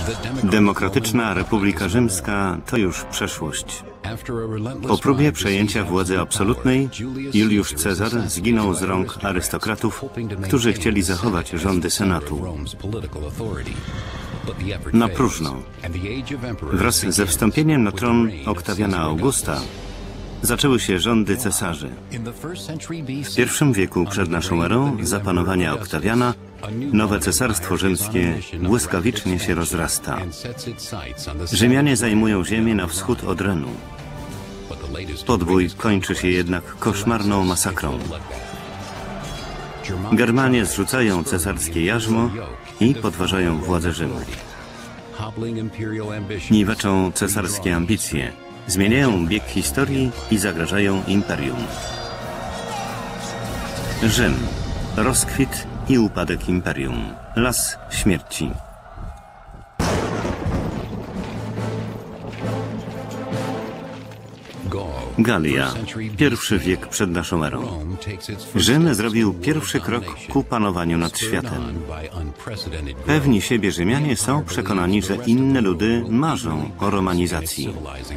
Demokratyczna Republika Rzymska to już przeszłość. Po próbie przejęcia władzy absolutnej, Juliusz Cezar zginął z rąk arystokratów, którzy chcieli zachować rządy Senatu. Na próżno. Wraz ze wstąpieniem na tron Oktawiana Augusta zaczęły się rządy cesarzy. W I wieku przed naszą erą, za panowania Oktawiana, nowe cesarstwo rzymskie błyskawicznie się rozrasta. Rzymianie zajmują ziemię na wschód od Renu. Podbój kończy się jednak koszmarną masakrą. Germanie zrzucają cesarskie jarzmo i podważają władzę Rzymu. Niweczą cesarskie ambicje, zmieniają bieg historii i zagrażają imperium. Rzym. Rozkwit i upadek imperium. Las śmierci. Galia. I wiek przed naszą erą. Rzym zrobił pierwszy krok ku panowaniu nad światem. Pewni siebie Rzymianie są przekonani, że inne ludy marzą o romanizacji.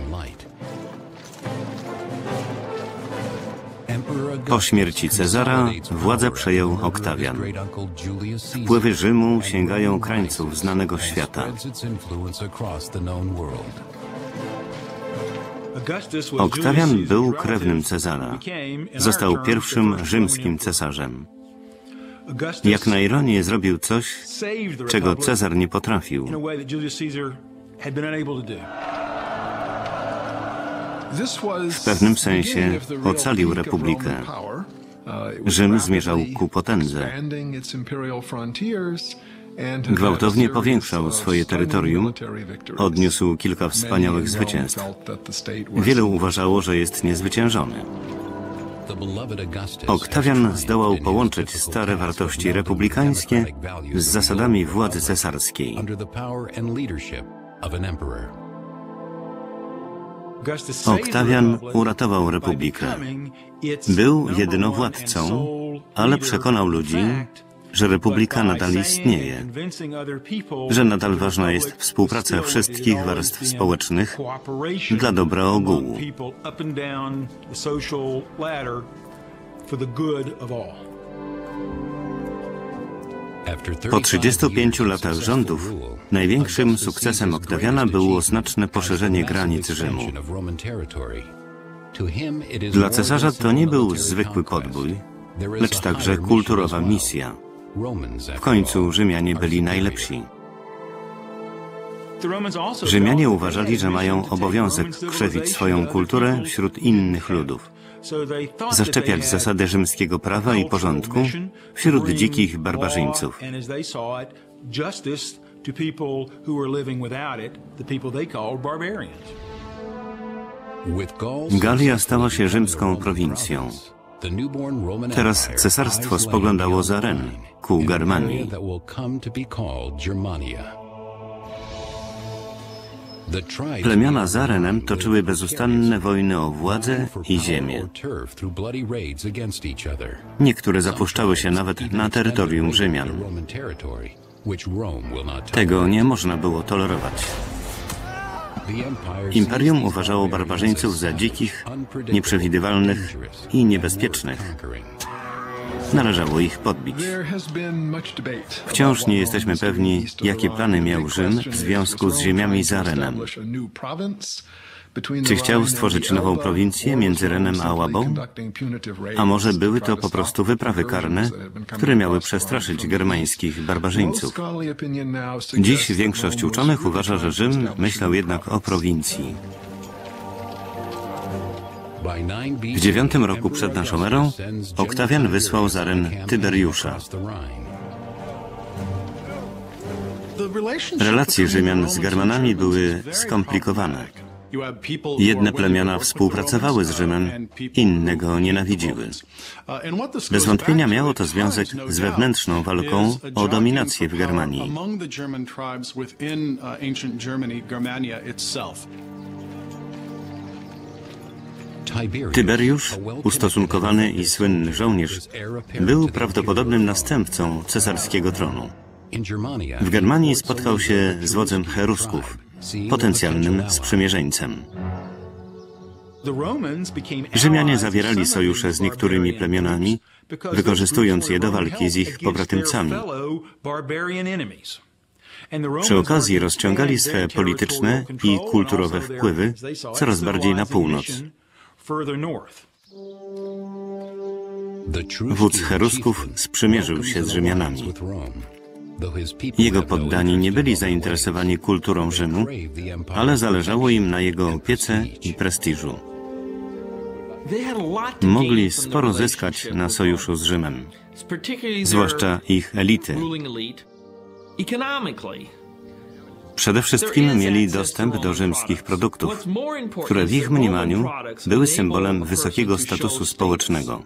Po śmierci Cezara władzę przejął Oktawian. Wpływy Rzymu sięgają krańców znanego świata. Oktawian był krewnym Cezara. Został pierwszym rzymskim cesarzem. Jak na ironię zrobił coś, czego Cezar nie potrafił. W pewnym sensie ocalił republikę. Rzym zmierzał ku potędze. Gwałtownie powiększał swoje terytorium, odniósł kilka wspaniałych zwycięstw. Wielu uważało, że jest niezwyciężony. Oktawian zdołał połączyć stare wartości republikańskie z zasadami władzy cesarskiej. Oktawian uratował republikę. Był jedynowładcą, ale przekonał ludzi, że republika nadal istnieje, że nadal ważna jest współpraca wszystkich warstw społecznych dla dobra ogółu. Po 35 latach rządów największym sukcesem Oktawiana było znaczne poszerzenie granic Rzymu. Dla cesarza to nie był zwykły podbój, lecz także kulturowa misja. W końcu Rzymianie byli najlepsi. Rzymianie uważali, że mają obowiązek krzewić swoją kulturę wśród innych ludów, zaszczepiać zasady rzymskiego prawa i porządku wśród dzikich barbarzyńców. Galia stała się rzymską prowincją. Teraz cesarstwo spoglądało za Ren, ku Germanii. Plemiona za Renem toczyły bezustanne wojny o władzę i ziemię. Niektóre zapuszczały się nawet na terytorium Rzymian. Tego nie można było tolerować. Imperium uważało barbarzyńców za dzikich, nieprzewidywalnych i niebezpiecznych. Należało ich podbić. Wciąż nie jesteśmy pewni, jakie plany miał Rzym w związku z ziemiami za Renem. Czy chciał stworzyć nową prowincję między Renem a Łabą? A może były to po prostu wyprawy karne, które miały przestraszyć germańskich barbarzyńców? Dziś większość uczonych uważa, że Rzym myślał jednak o prowincji. W 9 roku przed naszą erą Oktawian wysłał za Ren Tyberiusza. Relacje Rzymian z Germanami były skomplikowane. Jedne plemiona współpracowały z Rzymem, inne go nienawidziły. Bez wątpienia miało to związek z wewnętrzną walką o dominację w Germanii. Tyberiusz, ustosunkowany i słynny żołnierz, był prawdopodobnym następcą cesarskiego tronu. W Germanii spotkał się z wodzem Cherusków, potencjalnym sprzymierzeńcem. Rzymianie zawierali sojusze z niektórymi plemionami, wykorzystując je do walki z ich pobratymcami. Przy okazji rozciągali swe polityczne i kulturowe wpływy coraz bardziej na północ. Wódz Cherusków sprzymierzył się z Rzymianami. Jego poddani nie byli zainteresowani kulturą Rzymu, ale zależało im na jego opiece i prestiżu. Mogli sporo zyskać na sojuszu z Rzymem, zwłaszcza ich elity. Przede wszystkim mieli dostęp do rzymskich produktów, które w ich mniemaniu były symbolem wysokiego statusu społecznego.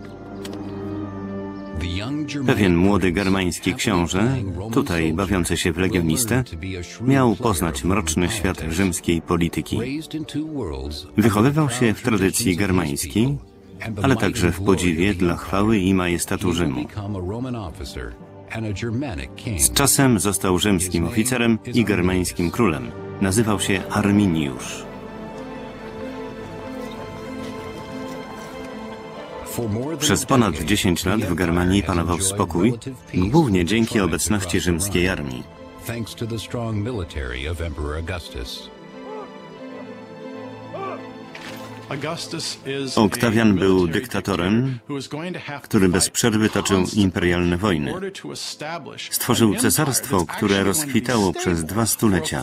Pewien młody germański książę, tutaj bawiący się w legionistę, miał poznać mroczny świat rzymskiej polityki. Wychowywał się w tradycji germańskiej, ale także w podziwie dla chwały i majestatu Rzymu. Z czasem został rzymskim oficerem i germańskim królem. Nazywał się Arminiusz. Przez ponad 10 lat w Germanii panował spokój, głównie dzięki obecności rzymskiej armii. Oktawian był dyktatorem, który bez przerwy toczył imperialne wojny. Stworzył cesarstwo, które rozkwitało przez 2 stulecia.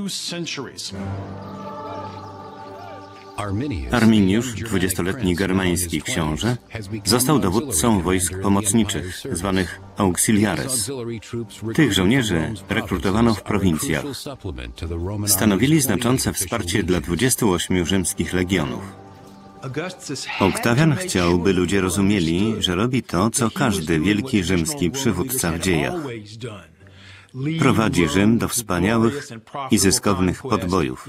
Arminiusz, 20-letni germański książę, został dowódcą wojsk pomocniczych, zwanych auxiliares. Tych żołnierzy rekrutowano w prowincjach. Stanowili znaczące wsparcie dla 28 rzymskich legionów. Oktawian chciał, by ludzie rozumieli, że robi to, co każdy wielki rzymski przywódca w dziejach. Prowadzi Rzym do wspaniałych i zyskownych podbojów.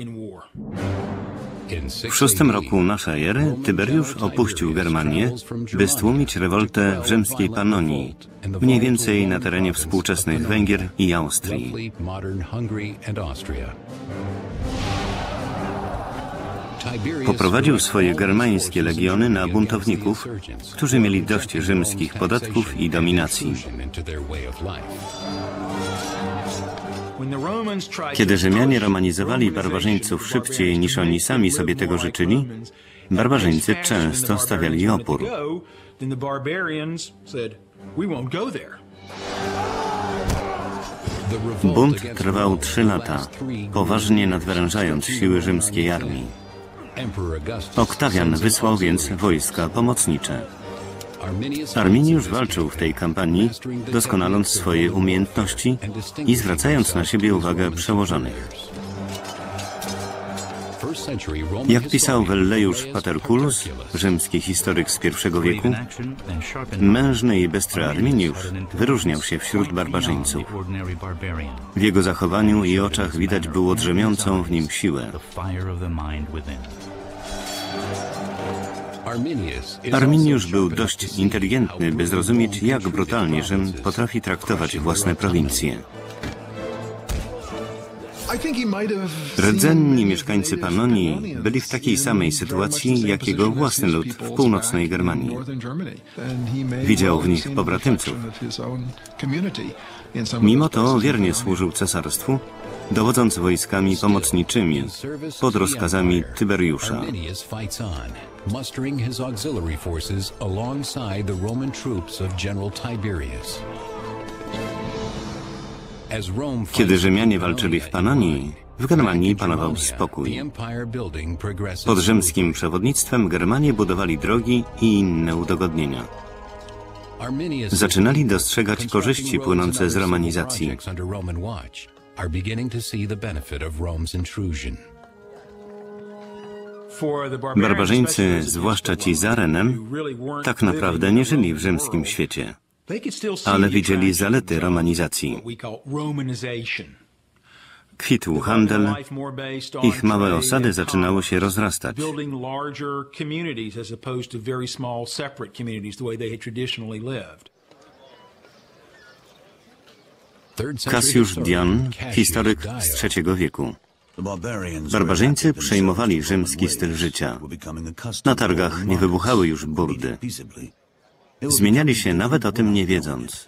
W 6 roku naszej ery Tyberiusz opuścił Germanię, by stłumić rewoltę w rzymskiej Panonii, mniej więcej na terenie współczesnych Węgier i Austrii. Poprowadził swoje germańskie legiony na buntowników, którzy mieli dość rzymskich podatków i dominacji. Kiedy Rzymianie romanizowali barbarzyńców szybciej niż oni sami sobie tego życzyli, barbarzyńcy często stawiali opór. Bunt trwał 3 lata, poważnie nadwyrężając siły rzymskiej armii. Oktawian wysłał więc wojska pomocnicze. Arminiusz walczył w tej kampanii, doskonaląc swoje umiejętności i zwracając na siebie uwagę przełożonych. Jak pisał Velleius Paterculus, rzymski historyk z I wieku, mężny i bystry Arminiusz wyróżniał się wśród barbarzyńców. W jego zachowaniu i oczach widać było drzemiącą w nim siłę. Arminiusz był dość inteligentny, by zrozumieć, jak brutalnie Rzym potrafi traktować własne prowincje. Rdzenni mieszkańcy Panonii byli w takiej samej sytuacji, jak jego własny lud w północnej Germanii. Widział w nich pobratymców. Mimo to wiernie służył cesarstwu, dowodząc wojskami pomocniczymi pod rozkazami Tyberiusza. Mustering his auxiliary forces alongside the Roman troops of General Tiberius. Kiedy Rzymianie walczyli w Panonii, w Germanii panował spokój. Pod rzymskim przewodnictwem Germanie budowali drogi i inne udogodnienia. Zaczynali dostrzegać korzyści płynące z romanizacji. Barbarzyńcy, zwłaszcza ci z Arenem, tak naprawdę nie żyli w rzymskim świecie, ale widzieli zalety romanizacji. Kwitł handel, ich małe osady zaczynały się rozrastać. Cassius Dion, historyk z III wieku. Barbarzyńcy przejmowali rzymski styl życia. Na targach nie wybuchały już burdy. Zmieniali się nawet o tym nie wiedząc.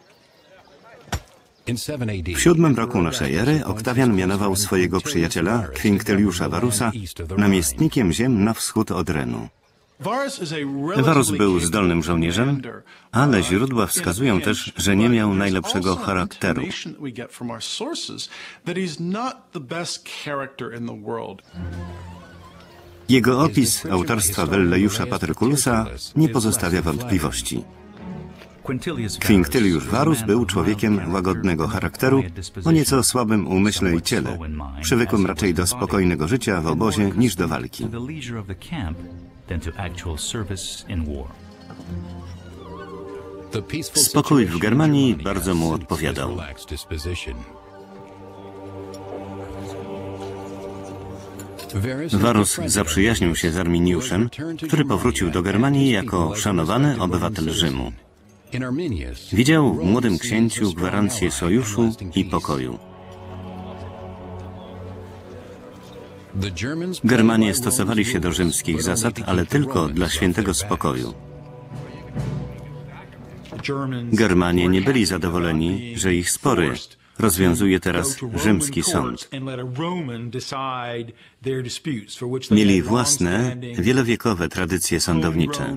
W 7 roku naszej ery Oktawian mianował swojego przyjaciela, Kwinkteliusza Varusa, namiestnikiem ziem na wschód od Renu. Varus był zdolnym żołnierzem, ale źródła wskazują też, że nie miał najlepszego charakteru. Jego opis autorstwa Velleiusza Paterculusa nie pozostawia wątpliwości. Kwinkteliusz Varus był człowiekiem łagodnego charakteru, o nieco słabym umyśle i ciele. Przywykł raczej do spokojnego życia w obozie niż do walki. Spokój w Germanii bardzo mu odpowiadał. Varus zaprzyjaźnił się z Arminiuszem, który powrócił do Germanii jako szanowany obywatel Rzymu. Widział w młodym księciu gwarancję sojuszu i pokoju. Germanie stosowali się do rzymskich zasad, ale tylko dla świętego spokoju. Germanie nie byli zadowoleni, że ich spory rozwiązuje teraz rzymski sąd. Mieli własne, wielowiekowe tradycje sądownicze.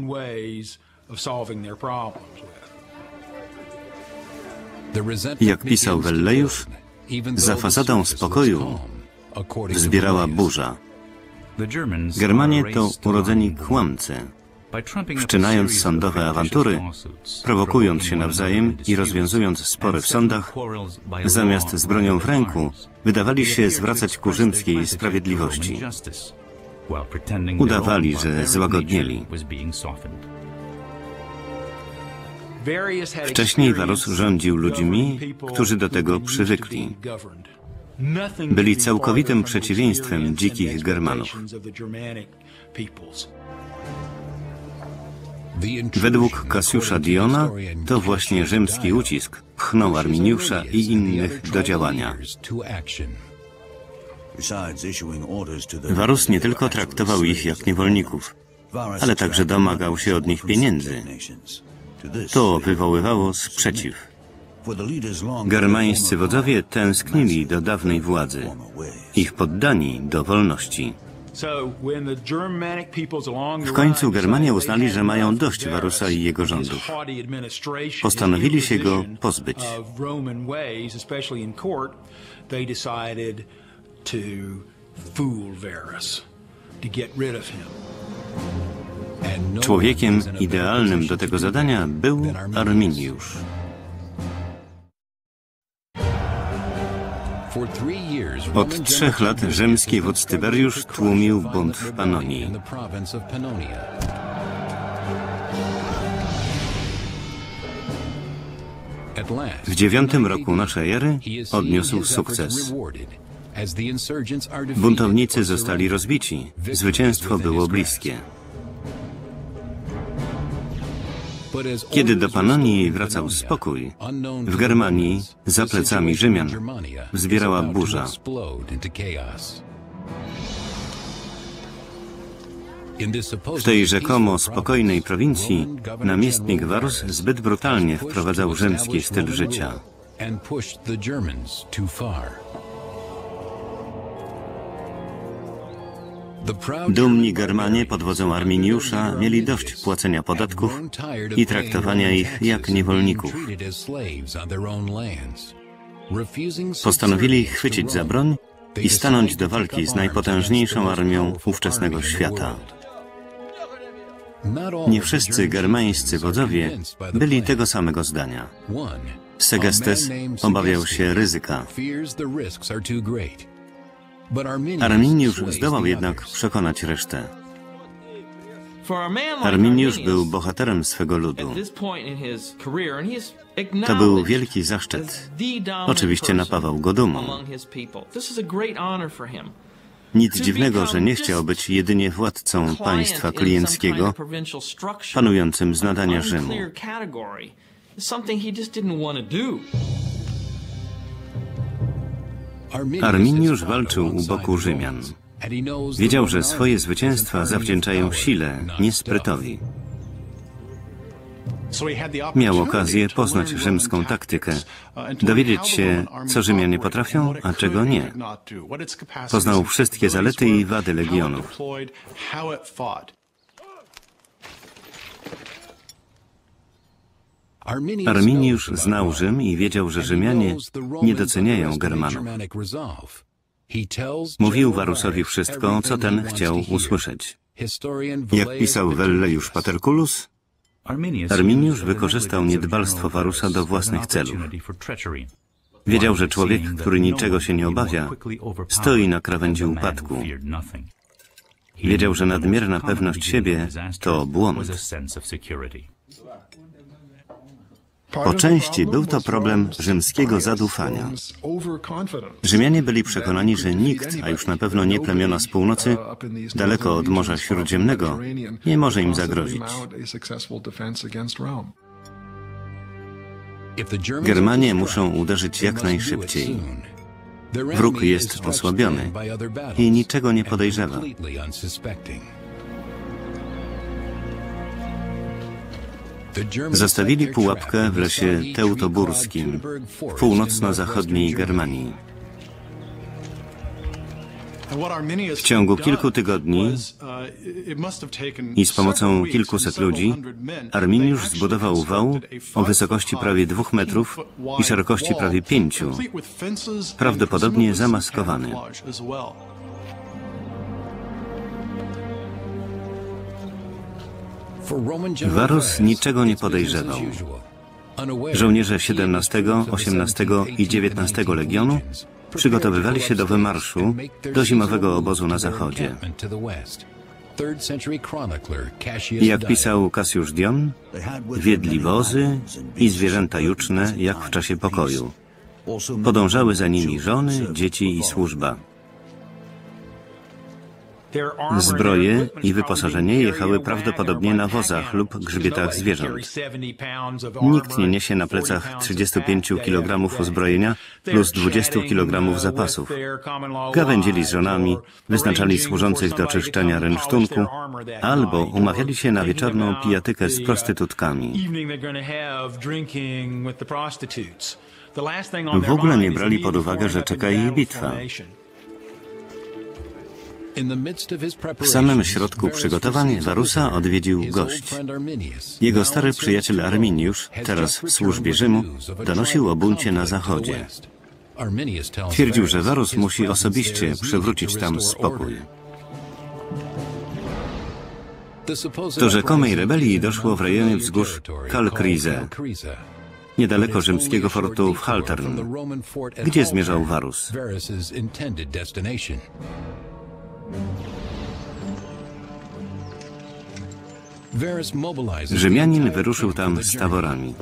Jak pisał Velleiusz, za fasadą spokoju wzbierała burza. Germanie to urodzeni kłamcy. Wszczynając sądowe awantury, prowokując się nawzajem i rozwiązując spory w sądach, zamiast z bronią w ręku, wydawali się zwracać ku rzymskiej sprawiedliwości. Udawali, że złagodnieli. Wcześniej Varus rządził ludźmi, którzy do tego przywykli. Byli całkowitym przeciwieństwem dzikich Germanów. Według Cassiusza Diona to właśnie rzymski ucisk pchnął Arminiusza i innych do działania. Varus nie tylko traktował ich jak niewolników, ale także domagał się od nich pieniędzy. To wywoływało sprzeciw. Germańscy wodzowie tęsknili do dawnej władzy, ich poddani do wolności. W końcu Germanie uznali, że mają dość Varusa i jego rządów. Postanowili się go pozbyć. Człowiekiem idealnym do tego zadania był Arminiusz. Od 3 lat rzymski wódz Tyberiusz tłumił bunt w Panonii. W 9 roku naszej ery odniósł sukces. Buntownicy zostali rozbici. Zwycięstwo było bliskie. Kiedy do Panonii wracał spokój, w Germanii, za plecami Rzymian, wzbierała burza. W tej rzekomo spokojnej prowincji namiestnik Varus zbyt brutalnie wprowadzał rzymski styl życia. Dumni Germanie pod wodzą Arminiusza mieli dość płacenia podatków i traktowania ich jak niewolników. Postanowili chwycić za broń i stanąć do walki z najpotężniejszą armią ówczesnego świata. Nie wszyscy germańscy wodzowie byli tego samego zdania. Segestes obawiał się ryzyka. Arminiusz zdołał jednak przekonać resztę. Arminiusz był bohaterem swego ludu. To był wielki zaszczyt. Oczywiście napawał go dumą. Nic dziwnego, że nie chciał być jedynie władcą państwa klienckiego, panującym z nadania Rzymu. Arminiusz walczył u boku Rzymian. Wiedział, że swoje zwycięstwa zawdzięczają sile, nie sprytowi. Miał okazję poznać rzymską taktykę, dowiedzieć się, co Rzymianie potrafią, a czego nie. Poznał wszystkie zalety i wady legionów. Arminiusz znał Rzym i wiedział, że Rzymianie nie doceniają Germanów. Mówił Varusowi wszystko, co ten chciał usłyszeć. Jak pisał Velleius Paterculus, Arminiusz wykorzystał niedbalstwo Varusa do własnych celów. Wiedział, że człowiek, który niczego się nie obawia, stoi na krawędzi upadku. Wiedział, że nadmierna pewność siebie to błąd. Po części był to problem rzymskiego zadufania. Rzymianie byli przekonani, że nikt, a już na pewno nie plemiona z północy, daleko od Morza Śródziemnego, nie może im zagrozić. Germanie muszą uderzyć jak najszybciej. Wróg jest osłabiony i niczego nie podejrzewa. Zastawili pułapkę w lesie teutoburskim, w północno-zachodniej Germanii. W ciągu kilku tygodni i z pomocą kilkuset ludzi Arminiusz zbudował wał o wysokości prawie 2 metrów i szerokości prawie 5, prawdopodobnie zamaskowany. Varus niczego nie podejrzewał. Żołnierze 17, 18 i 19 Legionu przygotowywali się do wymarszu do zimowego obozu na zachodzie. Jak pisał Cassius Dion, wiedli wozy i zwierzęta juczne, jak w czasie pokoju. Podążały za nimi żony, dzieci i służba. Zbroje i wyposażenie jechały prawdopodobnie na wozach lub grzbietach zwierząt. Nikt nie niesie na plecach 35 kg uzbrojenia plus 20 kg zapasów. Gawędzili z żonami, wyznaczali służących do czyszczenia rynsztunku albo umawiali się na wieczorną pijatykę z prostytutkami. W ogóle nie brali pod uwagę, że czeka ich bitwa. W samym środku przygotowań Varusa odwiedził gość. Jego stary przyjaciel Arminiusz, teraz w służbie Rzymu, donosił o buncie na zachodzie. Twierdził, że Varus musi osobiście przywrócić tam spokój. Do rzekomej rebelii doszło w rejonie wzgórz Kalkrize, niedaleko rzymskiego fortu w Haltern, gdzie zmierzał Varus. Rzymianin wyruszył tam z taborami.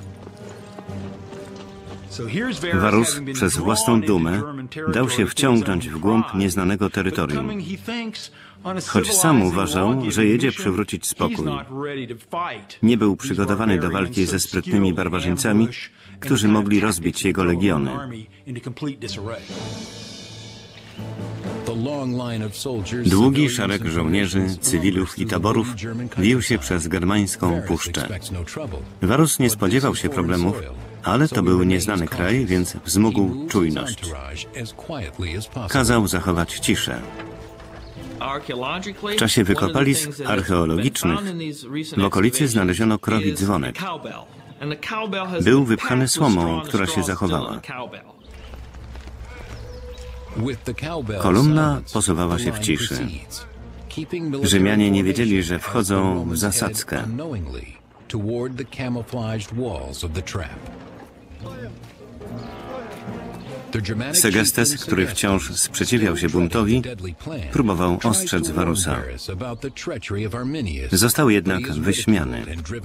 Varus przez własną dumę dał się wciągnąć w głąb nieznanego terytorium. Choć sam uważał, że jedzie przywrócić spokój. Nie był przygotowany do walki ze sprytnymi barbarzyńcami, którzy mogli rozbić jego legiony. Długi szereg żołnierzy, cywilów i taborów wił się przez germańską puszczę. Varus nie spodziewał się problemów, ale to był nieznany kraj, więc wzmógł czujność. Kazał zachować ciszę. W czasie wykopalisk archeologicznych w okolicy znaleziono krowi dzwonek. Był wypchany słomą, która się zachowała. Kolumna posuwała się w ciszy. Rzymianie nie wiedzieli, że wchodzą w zasadzkę. Segestes, który wciąż sprzeciwiał się buntowi, próbował ostrzec Varusa. Został jednak wyśmiany.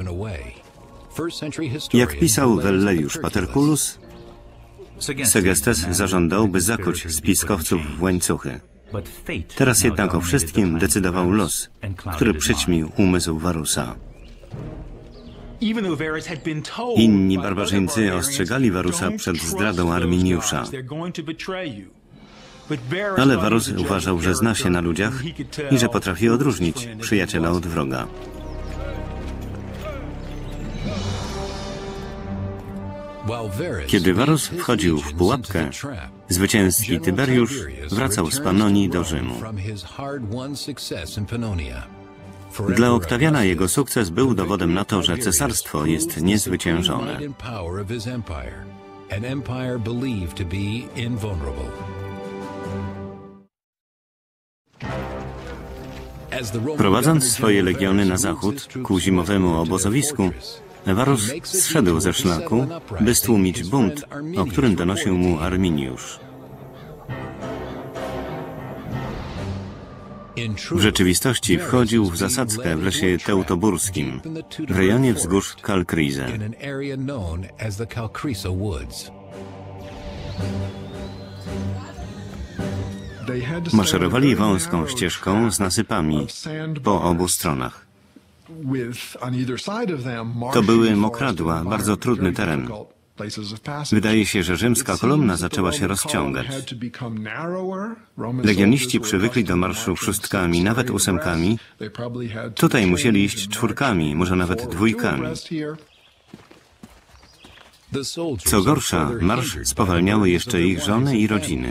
Jak pisał Velleius Paterculus, Segestes zażądał, by zakuć spiskowców w łańcuchy. Teraz jednak o wszystkim decydował los, który przyćmił umysł Varusa. Inni barbarzyńcy ostrzegali Varusa przed zdradą Arminiusza. Ale Varus uważał, że zna się na ludziach i że potrafi odróżnić przyjaciela od wroga. Kiedy Varus wchodził w pułapkę, zwycięski Tyberiusz wracał z Pannonii do Rzymu. Dla Oktawiana jego sukces był dowodem na to, że cesarstwo jest niezwyciężone. Prowadząc swoje legiony na zachód ku zimowemu obozowisku, Varus zszedł ze szlaku, by stłumić bunt, o którym donosił mu Arminiusz. W rzeczywistości wchodził w zasadzkę w lesie teutoburskim, w rejonie wzgórz Kalkrize. Maszerowali wąską ścieżką z nasypami po obu stronach. To były mokradła, bardzo trudny teren. Wydaje się, że rzymska kolumna zaczęła się rozciągać. Legioniści przywykli do marszu szóstkami, nawet ósemkami. Tutaj musieli iść czwórkami, może nawet dwójkami. Co gorsza, marsz spowalniały jeszcze ich żony i rodziny.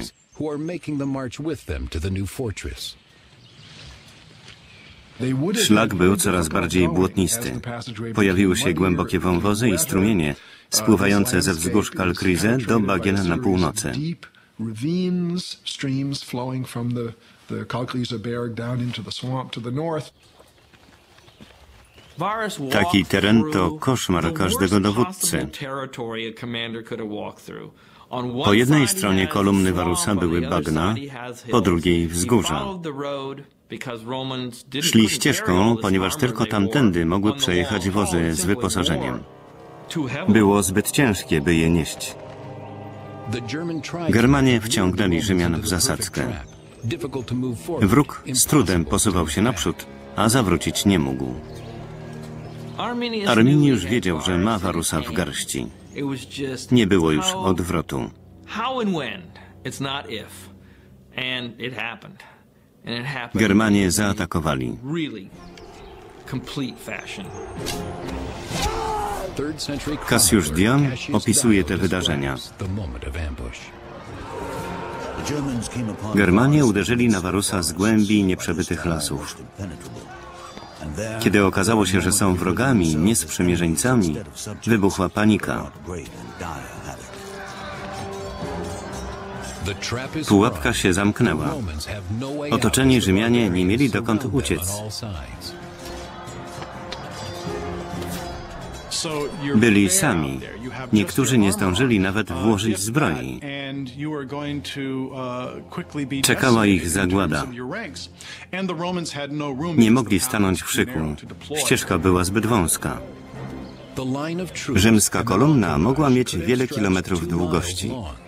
Szlak był coraz bardziej błotnisty. Pojawiły się głębokie wąwozy i strumienie spływające ze wzgórz Kalkrize do bagien na północy. Taki teren to koszmar każdego dowódcy. Po jednej stronie kolumny Varusa były bagna, po drugiej wzgórza. Szli ścieżką, ponieważ tylko tamtędy mogły przejechać wozy z wyposażeniem. Było zbyt ciężkie, by je nieść. Germanie wciągnęli Rzymian w zasadzkę. Wróg z trudem posuwał się naprzód, a zawrócić nie mógł. Arminiusz wiedział, że ma Varusa w garści. Nie było już odwrotu. Germanie zaatakowali. Cassius Dion opisuje te wydarzenia. Germanie uderzyli na Varusa z głębi nieprzebytych lasów. Kiedy okazało się, że są wrogami, nie sprzymierzeńcami, wybuchła panika. Pułapka się zamknęła. Otoczeni Rzymianie nie mieli dokąd uciec. Byli sami. Niektórzy nie zdążyli nawet włożyć zbroi. Czekała ich zagłada. Nie mogli stanąć w szyku. Ścieżka była zbyt wąska. Rzymska kolumna mogła mieć wiele kilometrów długości.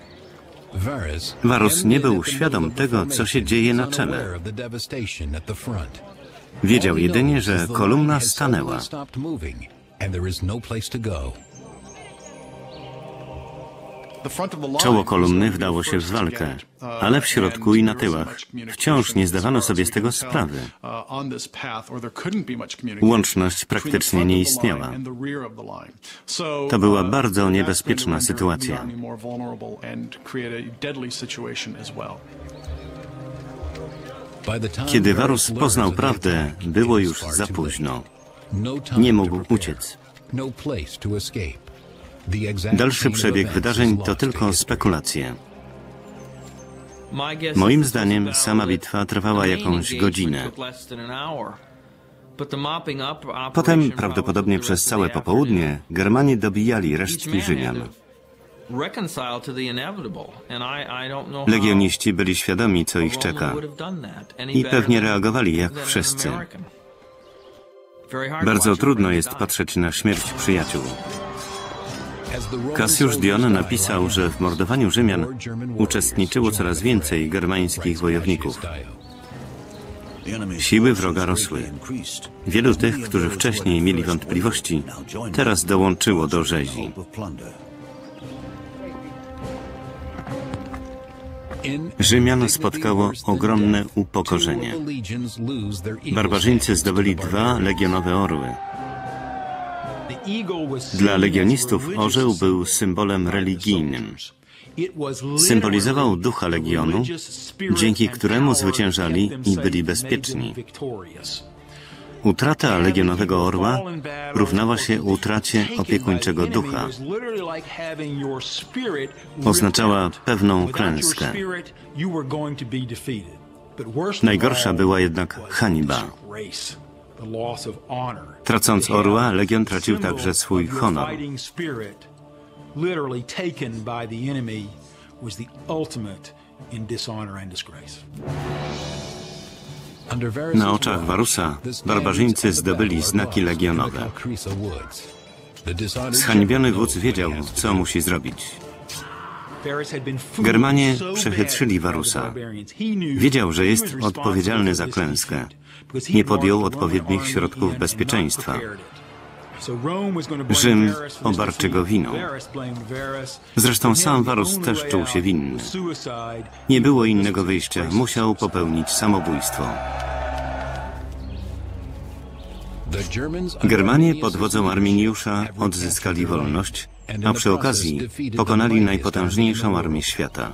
Varus nie był świadom tego, co się dzieje na czele. Wiedział jedynie, że kolumna stanęła. Czoło kolumny wdało się w walkę, ale w środku i na tyłach wciąż nie zdawano sobie z tego sprawy. Łączność praktycznie nie istniała. To była bardzo niebezpieczna sytuacja. Kiedy Varus poznał prawdę, było już za późno. Nie mógł uciec. Dalszy przebieg wydarzeń to tylko spekulacje. Moim zdaniem sama bitwa trwała jakąś godzinę. Potem, prawdopodobnie przez całe popołudnie, Germanie dobijali resztki Rzymian. Legioniści byli świadomi, co ich czeka i pewnie reagowali jak wszyscy. Bardzo trudno jest patrzeć na śmierć przyjaciół. Cassius Dion napisał, że w mordowaniu Rzymian uczestniczyło coraz więcej germańskich wojowników. Siły wroga rosły. Wielu tych, którzy wcześniej mieli wątpliwości, teraz dołączyło do rzezi. Rzymian spotkało ogromne upokorzenie. Barbarzyńcy zdobyli 2 legionowe orły. Dla legionistów orzeł był symbolem religijnym. Symbolizował ducha legionu, dzięki któremu zwyciężali i byli bezpieczni. Utrata legionowego orła równała się utracie opiekuńczego ducha. Oznaczała pewną klęskę. Najgorsza była jednak hańba. Tracąc orła, legion tracił także swój honor. Na oczach Varusa barbarzyńcy zdobyli znaki legionowe. Zhańbiony wódz wiedział, co musi zrobić. Germanie przechytrzyli Varusa. Wiedział, że jest odpowiedzialny za klęskę. Nie podjął odpowiednich środków bezpieczeństwa. Rzym obarczy go winą. Zresztą sam Varus też czuł się winny. Nie było innego wyjścia, musiał popełnić samobójstwo. Germanie pod wodzą Arminiusza odzyskali wolność, a przy okazji pokonali najpotężniejszą armię świata.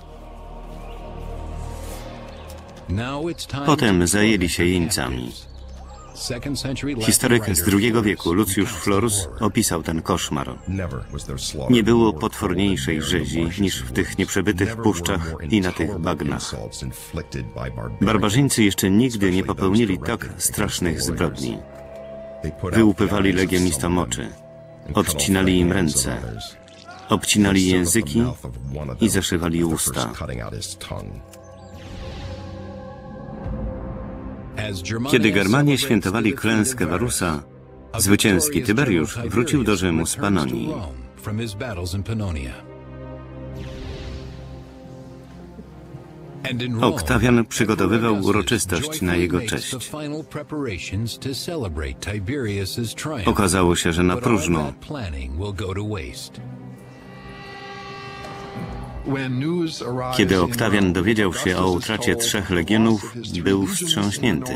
Potem zajęli się jeńcami. Historyk z II wieku, Lucius Florus, opisał ten koszmar. Nie było potworniejszej rzezi niż w tych nieprzebytych puszczach i na tych bagnach. Barbarzyńcy jeszcze nigdy nie popełnili tak strasznych zbrodni. Wyłupywali legionistom oczy, odcinali im ręce, obcinali języki i zaszywali usta. Kiedy Germanie świętowali klęskę Varusa, zwycięski Tyberiusz wrócił do Rzymu z Panonii. Oktawian przygotowywał uroczystość na jego cześć. Okazało się, że na próżno. Kiedy Oktawian dowiedział się o utracie 3 legionów, był wstrząśnięty.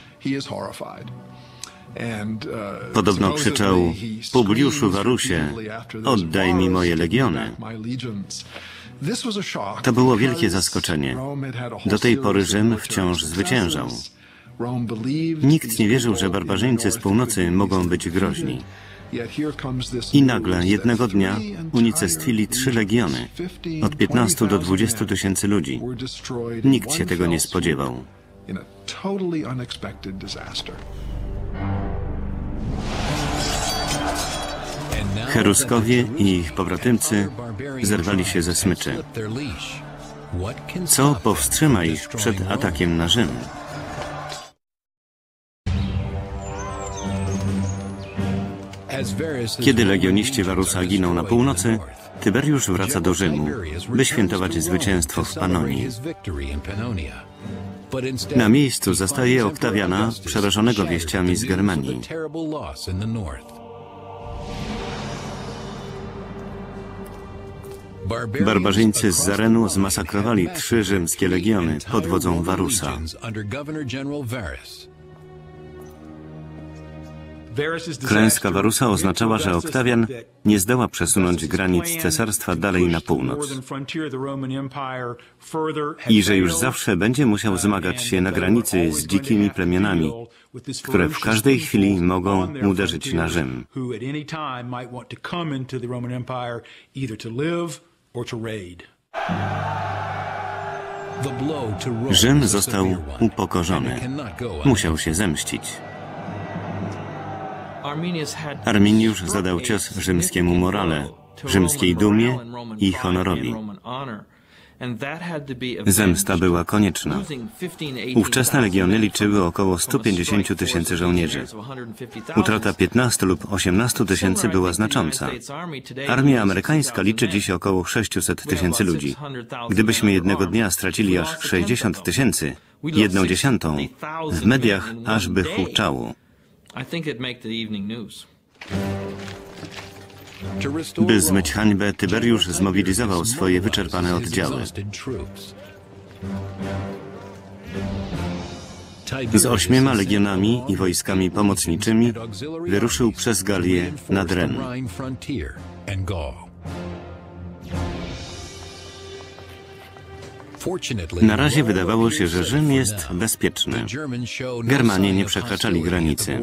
Podobno krzyczał: Publiuszu Varusie, oddaj mi moje legiony. To było wielkie zaskoczenie. Do tej pory Rzym wciąż zwyciężał. Nikt nie wierzył, że barbarzyńcy z północy mogą być groźni. I nagle jednego dnia unicestwili 3 legiony, od 15 do 20 tysięcy ludzi. Nikt się tego nie spodziewał. Cheruskowie i ich pobratymcy zerwali się ze smyczy. Co powstrzyma ich przed atakiem na Rzym? Kiedy legioniści Varusa giną na północy, Tyberiusz wraca do Rzymu, by świętować zwycięstwo w Panonii. Na miejscu zastaje Oktawiana, przerażonego wieściami z Germanii. Barbarzyńcy z Zarenu zmasakrowali 3 rzymskie legiony pod wodzą Varusa. Klęska Varusa oznaczała, że Oktawian nie zdoła przesunąć granic cesarstwa dalej na północ i że już zawsze będzie musiał zmagać się na granicy z dzikimi plemionami, które w każdej chwili mogą uderzyć na Rzym. Rzym został upokorzony. Musiał się zemścić. Arminiusz zadał cios rzymskiemu morale, rzymskiej dumie i honorowi. Zemsta była konieczna. Ówczesne legiony liczyły około 150 tysięcy żołnierzy. Utrata 15 lub 18 tysięcy była znacząca. Armia amerykańska liczy dziś około 600 tysięcy ludzi. Gdybyśmy jednego dnia stracili aż 60 tysięcy, 1/10, w mediach aż by huczało. By zmyć hańbę, Tyberiusz zmobilizował swoje wyczerpane oddziały. Z 8 legionami i wojskami pomocniczymi wyruszył przez Galię nad Ren. Na razie wydawało się, że Rzym jest bezpieczny. Germanie nie przekraczali granicy.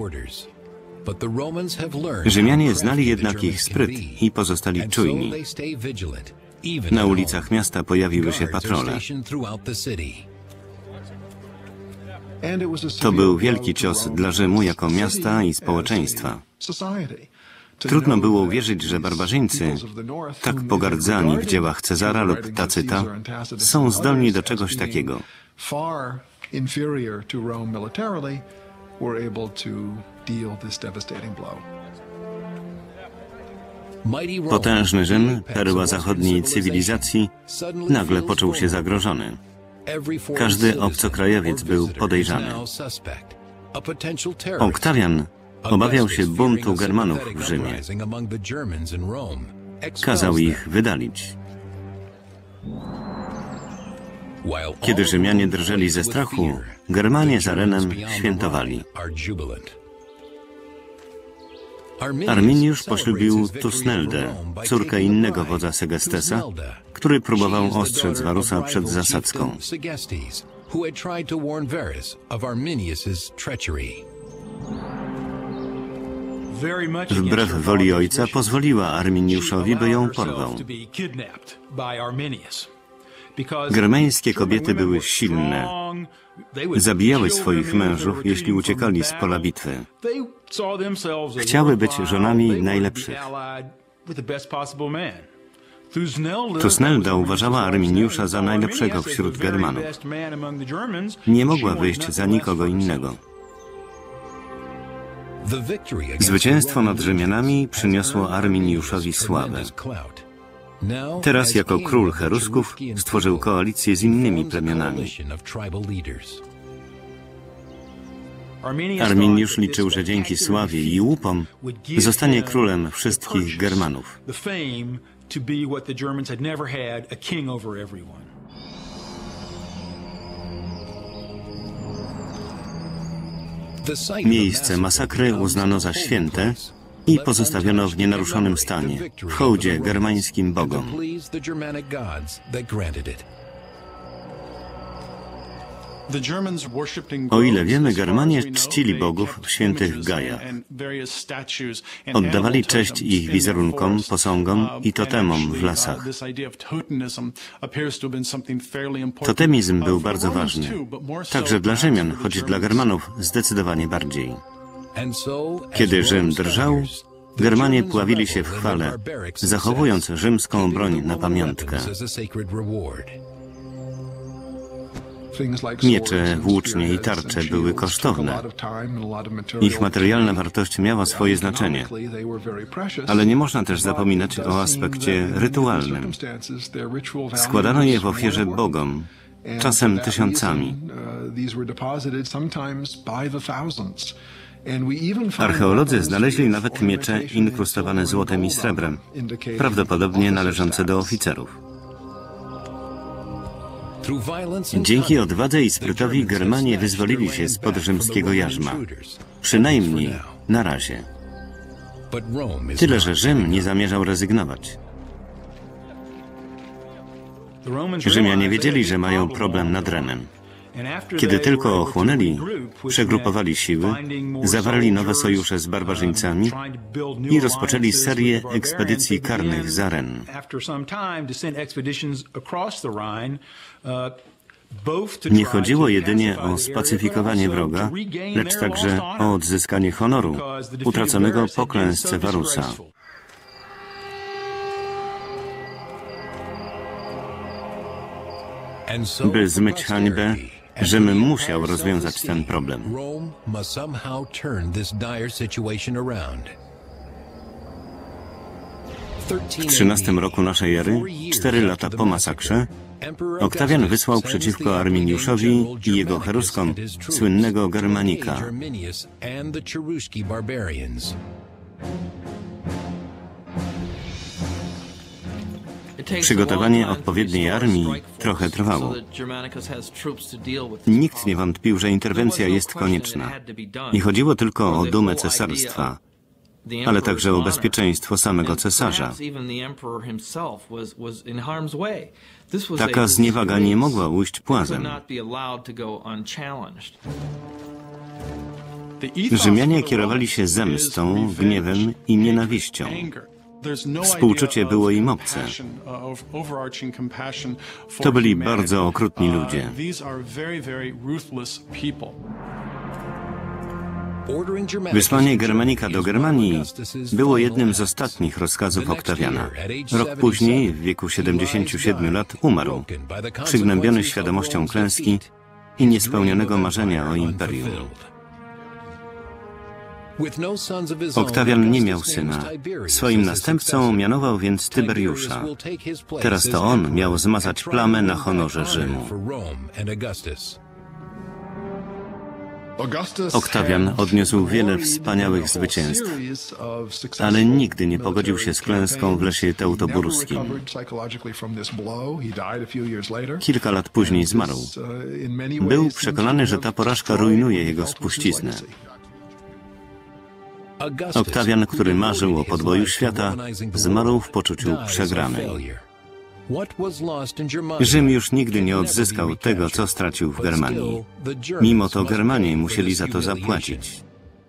Rzymianie znali jednak ich spryt i pozostali czujni. Na ulicach miasta pojawiły się patrole. To był wielki cios dla Rzymu jako miasta i społeczeństwa. Trudno było uwierzyć, że barbarzyńcy, tak pogardzani w dziełach Cezara lub Tacyta, są zdolni do czegoś takiego. Potężny Rzym, perła zachodniej cywilizacji, nagle poczuł się zagrożony. Każdy obcokrajowiec był podejrzany. Oktawian obawiał się buntu Germanów w Rzymie. Kazał ich wydalić. Kiedy Rzymianie drżeli ze strachu, Germanie za Renem świętowali. Arminiusz poślubił Tusneldę, córkę innego wodza Segestesa, który próbował ostrzec Warusa przed zasadzką. Wbrew woli ojca pozwoliła Arminiuszowi, by ją porwał. Germańskie kobiety były silne. Zabijały swoich mężów, jeśli uciekali z pola bitwy. Chciały być żonami najlepszych. Tusnelda uważała Arminiusza za najlepszego wśród Germanów. Nie mogła wyjść za nikogo innego. Zwycięstwo nad Rzymianami przyniosło Arminiuszowi sławę. Teraz jako król Cherusków stworzył koalicję z innymi plemionami. Arminiusz liczył, że dzięki sławie i łupom zostanie królem wszystkich Germanów. Miejsce masakry uznano za święte i pozostawiono w nienaruszonym stanie, w hołdzie germańskim bogom. O ile wiemy, Germanie czcili bogów w świętych gajach. Oddawali cześć ich wizerunkom, posągom i totemom w lasach. Totemizm był bardzo ważny, także dla Rzymian, choć dla Germanów zdecydowanie bardziej. Kiedy Rzym drżał, Germanie pławili się w chwale, zachowując rzymską broń na pamiątkę. Miecze, włócznie i tarcze były kosztowne. Ich materialna wartość miała swoje znaczenie. Ale nie można też zapominać o aspekcie rytualnym. Składano je w ofierze bogom, czasem tysiącami. Archeolodzy znaleźli nawet miecze inkrustowane złotem i srebrem, prawdopodobnie należące do oficerów. Dzięki odwadze i sprytowi Germanie wyzwolili się spod rzymskiego jarzma. Przynajmniej na razie. Tyle, że Rzym nie zamierzał rezygnować. Rzymianie wiedzieli, że mają problem nad Renem. Kiedy tylko ochłonęli, przegrupowali siły, zawarli nowe sojusze z barbarzyńcami i rozpoczęli serię ekspedycji karnych za Ren. Nie chodziło jedynie o spacyfikowanie wroga, lecz także o odzyskanie honoru, utraconego po klęsce Warusa. By zmyć hańbę, Rzym musiał rozwiązać ten problem. W 13 roku naszej ery, 4 lata po masakrze, Oktawian wysłał przeciwko Arminiuszowi i jego cheruskom słynnego Germanika. Przygotowanie odpowiedniej armii trochę trwało. Nikt nie wątpił, że interwencja jest konieczna. Nie chodziło tylko o dumę cesarstwa, ale także o bezpieczeństwo samego cesarza. Taka zniewaga nie mogła ujść płazem. Rzymianie kierowali się zemstą, gniewem i nienawiścią. Współczucie było im obce. To byli bardzo okrutni ludzie. Wysłanie Germanika do Germanii było jednym z ostatnich rozkazów Oktawiana. Rok później, w wieku 77 lat, umarł, przygnębiony świadomością klęski i niespełnionego marzenia o imperium. Oktawian nie miał syna. Swoim następcą mianował więc Tyberiusza. Teraz to on miał zmazać plamę na honorze Rzymu. Oktawian odniósł wiele wspaniałych zwycięstw, ale nigdy nie pogodził się z klęską w lesie teutoburskim. Kilka lat później zmarł. Był przekonany, że ta porażka rujnuje jego spuściznę. Oktawian, który marzył o podboju świata, zmarł w poczuciu przegranej. Rzym już nigdy nie odzyskał tego, co stracił w Germanii. Mimo to Germanie musieli za to zapłacić.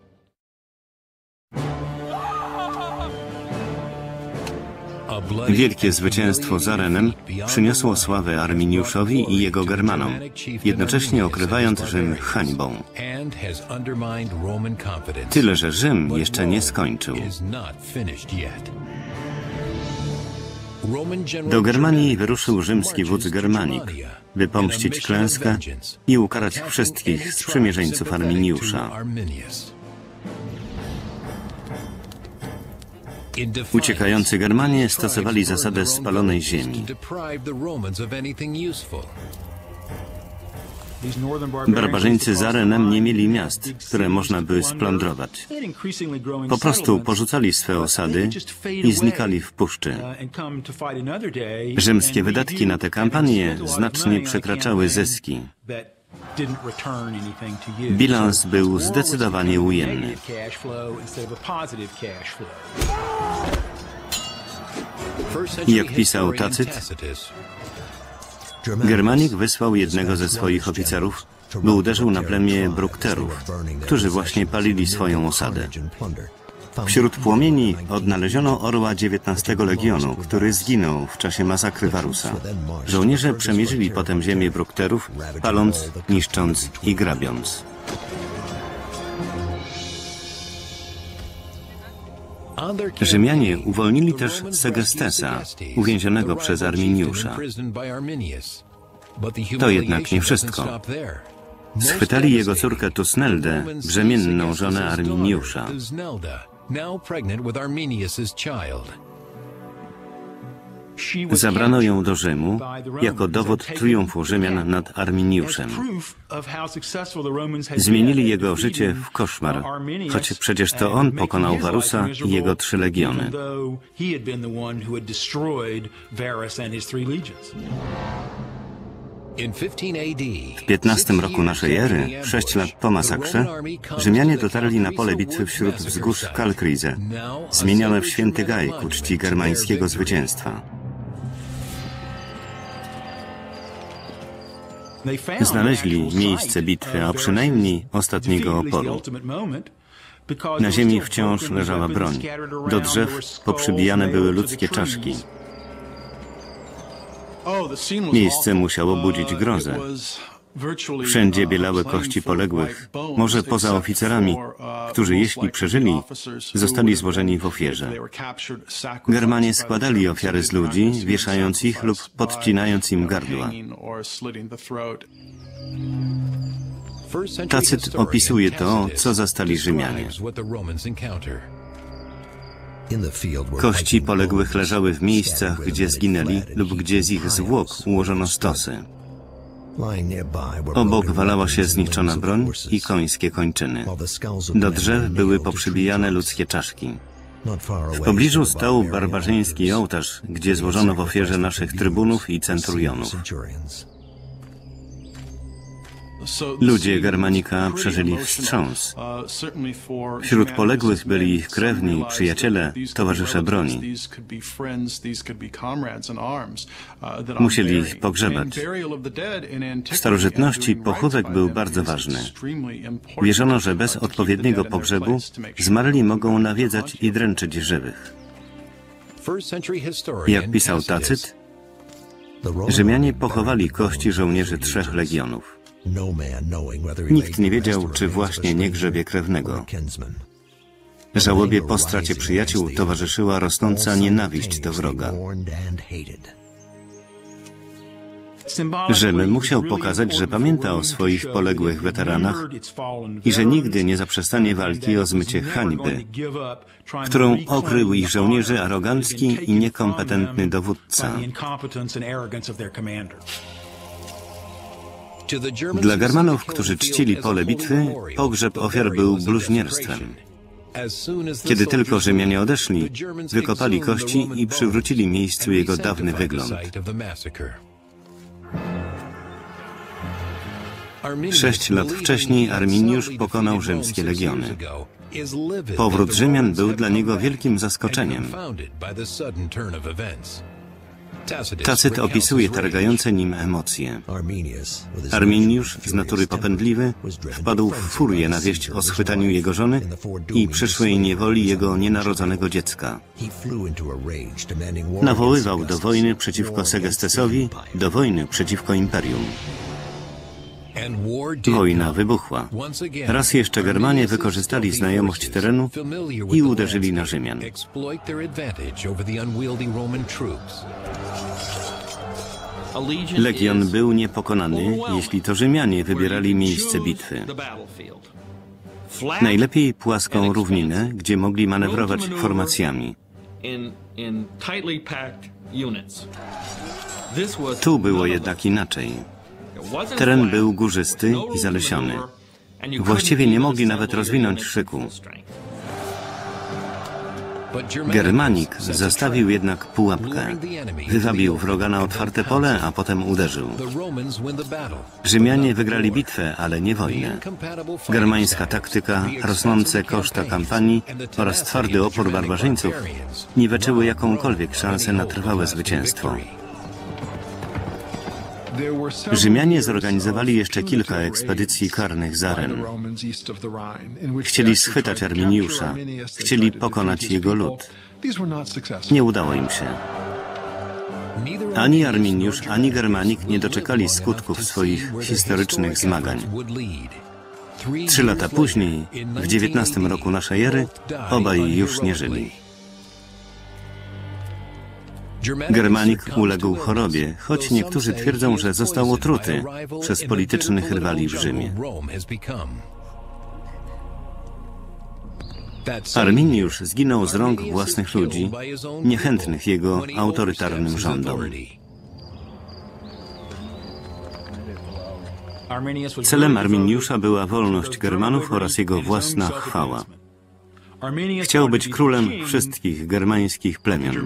Wielkie zwycięstwo za Renem przyniosło sławę Arminiuszowi i jego Germanom, jednocześnie okrywając Rzym hańbą. Tyle, że Rzym jeszcze nie skończył. Do Germanii wyruszył rzymski wódz Germanik, by pomścić klęskę i ukarać wszystkich sprzymierzeńców Arminiusza. Uciekający Germanie stosowali zasadę spalonej ziemi. Barbarzyńcy za Renem nie mieli miast, które można by splądrować. Po prostu porzucali swe osady i znikali w puszczy. Rzymskie wydatki na tę kampanię znacznie przekraczały zyski. Bilans był zdecydowanie ujemny. Jak pisał Tacyt, Germanik wysłał jednego ze swoich oficerów, by uderzył na plemię Brukterów, którzy właśnie palili swoją osadę. Wśród płomieni odnaleziono orła XIX Legionu, który zginął w czasie masakry Varusa. Żołnierze przemierzyli potem ziemię Brukterów, paląc, niszcząc i grabiąc. Rzymianie uwolnili też Segestesa, uwięzionego przez Arminiusza. To jednak nie wszystko. Schwytali jego córkę Tusneldę, brzemienną żonę Arminiusza. Zabrano ją do Rzymu jako dowód triumfu Rzymian nad Arminiuszem. Zmienili jego życie w koszmar, choć przecież to on pokonał Varusa i jego 3 legiony. W 15 roku naszej ery, 6 lat po masakrze, Rzymianie dotarli na pole bitwy wśród wzgórz Kalkrize, zmienione w święty Gaj ku czci germańskiego zwycięstwa. Znaleźli miejsce bitwy, a przynajmniej ostatniego oporu. Na ziemi wciąż leżała broń. Do drzew poprzybijane były ludzkie czaszki. Miejsce musiało budzić grozę. Wszędzie bielały kości poległych, może poza oficerami, którzy jeśli przeżyli, zostali złożeni w ofierze. Germanie składali ofiary z ludzi, wieszając ich lub podcinając im gardła. Tacyt opisuje to, co zastali Rzymianie. Kości poległych leżały w miejscach, gdzie zginęli lub gdzie z ich zwłok ułożono stosy. Obok walała się zniszczona broń i końskie kończyny. Do drzew były poprzybijane ludzkie czaszki. W pobliżu stał barbarzyński ołtarz, gdzie złożono w ofierze naszych trybunów i centurionów. Ludzie Germanika przeżyli wstrząs. Wśród poległych byli ich krewni, przyjaciele, towarzysze broni. Musieli ich pogrzebać. W starożytności pochówek był bardzo ważny. Wierzono, że bez odpowiedniego pogrzebu zmarli mogą nawiedzać i dręczyć żywych. Jak pisał Tacyt, Rzymianie pochowali kości żołnierzy 3 legionów. Nikt nie wiedział, czy właśnie nie grzebie krewnego. Żałobie po stracie przyjaciół towarzyszyła rosnąca nienawiść do wroga. Rzym musiał pokazać, że pamięta o swoich poległych weteranach i że nigdy nie zaprzestanie walki o zmycie hańby, którą okrył ich żołnierzy arogancki i niekompetentny dowódca. Dla Germanów, którzy czcili pole bitwy, pogrzeb ofiar był bluźnierstwem. Kiedy tylko Rzymianie odeszli, wykopali kości i przywrócili miejscu jego dawny wygląd. 6 lat wcześniej Arminiusz pokonał rzymskie legiony. Powrót Rzymian był dla niego wielkim zaskoczeniem. Tacyt opisuje targające nim emocje. Arminiusz, z natury popędliwy, wpadł w furię na wieść o schwytaniu jego żony i przyszłej niewoli jego nienarodzonego dziecka. Nawoływał do wojny przeciwko Segestesowi, do wojny przeciwko imperium. Wojna wybuchła. Raz jeszcze Germanie wykorzystali znajomość terenu i uderzyli na Rzymian. Legion był niepokonany, jeśli to Rzymianie wybierali miejsce bitwy. Najlepiej płaską równinę, gdzie mogli manewrować formacjami. Tu było jednak inaczej. Teren był górzysty i zalesiony. Właściwie nie mogli nawet rozwinąć szyku. Germanik zastawił jednak pułapkę. Wywabił wroga na otwarte pole, a potem uderzył. Rzymianie wygrali bitwę, ale nie wojnę. Germańska taktyka, rosnące koszta kampanii oraz twardy opór barbarzyńców niweczyły jakąkolwiek szansę na trwałe zwycięstwo. Rzymianie zorganizowali jeszcze kilka ekspedycji karnych za Ren. Chcieli schwytać Arminiusza, chcieli pokonać jego lud. Nie udało im się. Ani Arminiusz, ani Germanik nie doczekali skutków swoich historycznych zmagań. 3 lata później, w 19 roku naszej ery, obaj już nie żyli. Germanik uległ chorobie, choć niektórzy twierdzą, że został otruty przez politycznych rywali w Rzymie. Arminiusz zginął z rąk własnych ludzi, niechętnych jego autorytarnym rządom. Celem Arminiusza była wolność Germanów oraz jego własna chwała. Chciał być królem wszystkich germańskich plemion.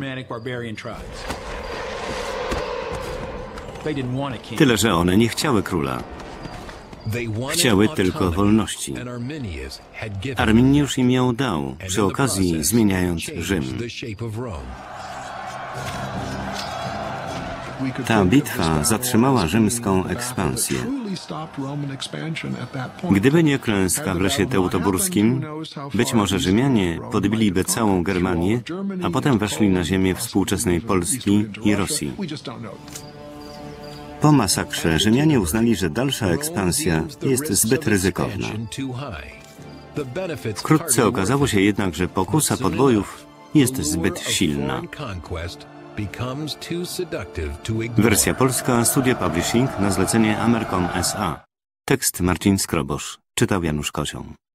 Tyle, że one nie chciały króla. Chciały tylko wolności. Arminiusz im ją dał, przy okazji zmieniając Rzym. Ta bitwa zatrzymała rzymską ekspansję. Gdyby nie klęska w lesie teutoburskim, być może Rzymianie podbiliby całą Germanię, a potem weszli na ziemię współczesnej Polski i Rosji. Po masakrze Rzymianie uznali, że dalsza ekspansja jest zbyt ryzykowna. Wkrótce okazało się jednak, że pokusa podbojów jest zbyt silna. Wersja polska Studio Publishing na zlecenie Amercom S.A. Tekst Marcin Skrobosz. Czytał Janusz Kozioł.